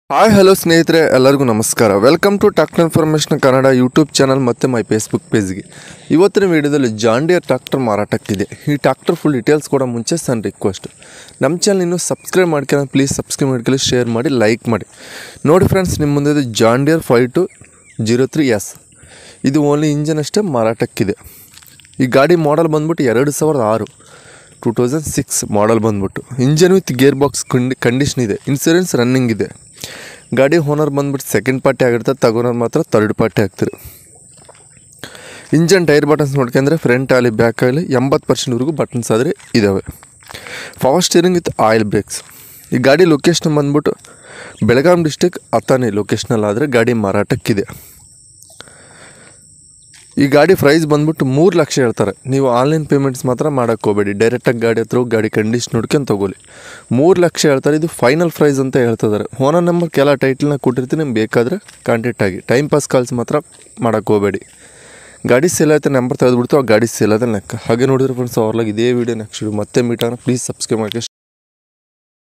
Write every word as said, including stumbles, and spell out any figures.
Hi hello ಸ್ನೇಹಿತರೆ, ಎಲ್ಲರಿಗೂ ನಮಸ್ಕಾರ. Welcome to tractor information Kannada YouTube channel ಮತ್ತು ಮೈ ಫೇಸ್ಬುಕ್ ಪೇಜ್ಗೆ. ಇವತ್ತಿನ ವೀಡಿಯೋದಲ್ಲಿ ಜಾನ್ ಡಿಯರ್ ಟ್ರ್ಯಾಕ್ಟರ್ ಮಾರಾಟಕ್ಕಿದೆ. ಈ ಟ್ರ್ಯಾಕ್ಟರ್ ಫುಲ್ ಡೀಟೇಲ್ಸ್ ಕೊಡೋ ಮುಂಚೆ ಸಣ್ಣ ರಿಕ್ವೆಸ್ಟ್, ನಮ್ಮ ಚಾನಲ್ ಇನ್ನೂ ಸಬ್ಸ್ಕ್ರೈಬ್ ಮಾಡ್ಕೊಳ್ಳಿ, ಪ್ಲೀಸ್ ಸಬ್ಸ್ಕ್ರೈಬ್ ಮಾಡ್ಕೊಳ್ಳಿ, ಶೇರ್ ಮಾಡಿ, ಲೈಕ್ ಮಾಡಿ. ನೋಡಿ ಫ್ರೆಂಡ್ಸ್, ನಿಮ್ಮ ಮುಂದೆ John Deere five two zero three S. ಇದು ಓನ್ಲಿ ಇಂಜನ್ ಅಷ್ಟೇ ಮಾರಾಟಕ್ಕಿದೆ. ಈ ಗಾಡಿ ಮಾಡಲ್ ಬಂದ್ಬಿಟ್ಟು ಎರಡು ಸಾವಿರದ ಆರು ಟೂ ತೌಸಂಡ್ ಸಿಕ್ಸ್ ಮಾಡಲ್ ಬಂದ್ಬಿಟ್ಟು. ಇಂಜನ್ ವಿತ್ ಗೇರ್ ಬಾಕ್ಸ್ ಕಂಡಿ ಕಂಡೀಷನ್ ಇದೆ. ಇನ್ಸೂರೆನ್ಸ್ ರನ್ನಿಂಗ್ ಇದೆ. ಗಾಡಿ ಓನರ್ ಬಂದ್ಬಿಟ್ಟು ಸೆಕೆಂಡ್ ಪಾರ್ಟಿ ಆಗಿರ್ತದೆ, ತಗೋನೋರು ಮಾತ್ರ ತರ್ಡ್ ಪಾರ್ಟಿ ಆಗ್ತಾರೆ. ಇಂಜನ್ ಟೈರ್ ಬಟನ್ಸ್ ನೋಡ್ಕೊಂಡ್ರೆ ಫ್ರಂಟ್ ಆಗಲಿ ಬ್ಯಾಕ್ ಆಗಲಿ ಎಂಬತ್ತು ಪರ್ಸೆಂಟ್ವರೆಗೂ ಬಟನ್ಸ್ ಆದರೆ ಇದ್ದಾವೆ. Power steering with oil brakes. ಈ ಗಾಡಿ ಲೊಕೇಶನ್ ಬಂದ್ಬಿಟ್ಟು ಬೆಳಗಾಂ ಡಿಸ್ಟಿಕ್ ಅಥಾನಿ ಲೊಕೇಶನಲ್ಲಾದರೆ ಗಾಡಿ ಮಾರಾಟಕ್ಕಿದೆ. ಈ ಗಾಡಿ ಪ್ರೈಸ್ ಬಂದ್ಬಿಟ್ಟು ಮೂರು ಲಕ್ಷ ಹೇಳ್ತಾರೆ. ನೀವು ಆನ್ಲೈನ್ ಪೇಮೆಂಟ್ಸ್ ಮಾತ್ರ ಮಾಡೋಕ್ಕೆ ಹೋಗಬೇಡಿ, ಡೈರೆಕ್ಟಾಗಿ ಗಾಡಿ ಹತ್ರ ಹೋಗಿ ಗಾಡಿ ಕಂಡೀಷನ್ ನೋಡ್ಕೊಂಡು ತೊಗೊಳ್ಳಿ. ಮೂರು ಲಕ್ಷ ಹೇಳ್ತಾರೆ. ಇದು ಫೈನಲ್ ಪ್ರೈಸ್ ಅಂತ ಹೇಳ್ತಿದ್ದಾರೆ. ಓನರ್ ನಂಬರ್ ಕೆಲ ಟೈಟಲ್ನ ಕೊಟ್ಟಿರ್ತೀನಿ, ನಿಮ್ಗೆ ಬೇಕಾದರೆ ಕಾಂಟ್ಯಾಕ್ಟ್ ಆಗಿ. ಟೈಮ್ ಪಾಸ್ ಕಾಲ್ಸ್ ಮಾತ್ರ ಮಾಡೋಕ್ಕೆ ಹೋಗಬೇಡಿ. ಗಾಡಿ ಸೇಲ್ ಆಯ್ತು ನಂಬರ್ ತೆಗೆದುಬಿಡ್ತು, ಆ ಗಾಡಿ ಸೇಲ್ ಆದ ಲೆಕ್ಕ. ಹಾಗೆ ನೋಡಿದ್ರೆ ಫ್ರೆಂಡ್ಸ್, ಅವ್ರಲಾಗ ಇದೇ ವೀಡಿಯೋ ನೆಕ್ಸ್ಟ್ ವೀಡಿಯೋ ಮತ್ತೆ ಮೀಟ್ ಆಗೋಣ. ಪ್ಲೀಸ್ ಸಬ್ಸ್ಕ್ರೈಬ್ ಮಾಡಿ.